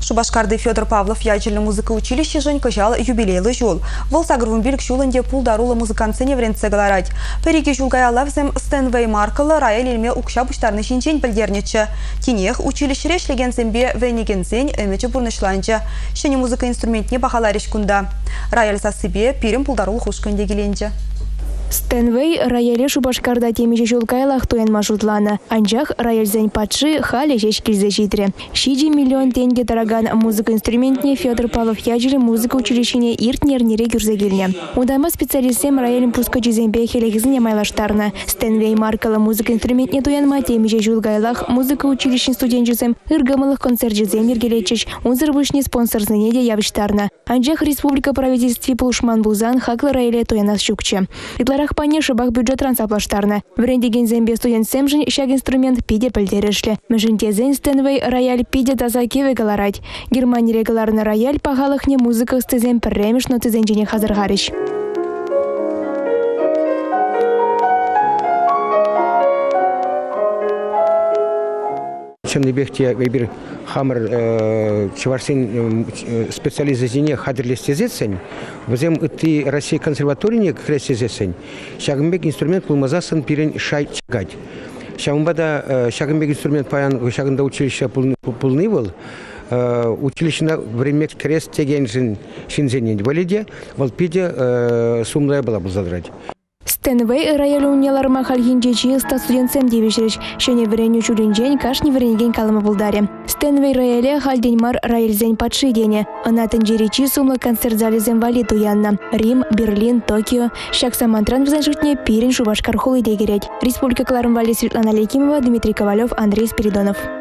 Шубашкарды Федор Павлов ядерное музыка училище Женька жал юбилейлы жол. Вол сагрвун билк жулынде пулдарула музыкантсене вренце галарать. Переки жулгая лавзем Стэнвей Маркала рая лильме укша буштарны шинчень білдернечі. Тинех училище решлеген зембе венегенсень эмече бурнышланчы. Шене музыка инструментне бахалариш кунда. Раяль сасыбе пирим пулдарул хушканде геленче. Стэнвей раяле Шубашкарда темече жулкайлах туен маршрутлана. Анжах раяльзень патши хали жеш килзе житре. Шиди миллион тенге тараган музыка инструментне Федор Павлов ядеры музыка училищене иртнернире гюрзегилне. Удама специалистем раялем пуска жизембе хелегизне майлаштарна. Стэнвей Маркала музыка инструментне туянма темече жулгайлах музыка училищен студенчизем иргамылых концерт жизем иргелечеш. Унзыр вышне спонсорзнене явиштарна. Анжах республика правительстве пулшман бузан хакла раяле туянас щукче. Рахпане шыбах бюджет трансаплаштарна. Врендеген зембе студент семжин щак инструмент пиде пельдерешле. Межентезен Стэнвей рояль пиде тазакеве галарать. Германия регулярный рояль пагалахне музыка стезен перремеш, но тезенжине хазаргарищ. Чанныбехте выбір хамыр чеварсен специализазине хадрлестезесен, возем ты Россия консерваторине крестезесен, шагымбек инструмент пулмазасын пирен шай чагать. Шагымбада шагымбек инструмент паян шагында училище пулны был, училищена время крест тегенжин шинзенен валиде, волпиде сумлая была бы задрать. Стэнвей рояль уняларма хальхинчечи ста студентсем девишрич. Шене вреню чуринжень кашни вренеген калама булдаре. Стэнвей рояле хальденьмар рояльзень подшидене. Она тенджеричи сумла концерт-залезем валиту янна. Рим, Берлин, Токио. Щак самантран взаншутне пирин Шубашкар холы дегерять. Республика Кларм Вали Светлана Лекимова, Дмитрий Ковалев, Андрей Спиридонов.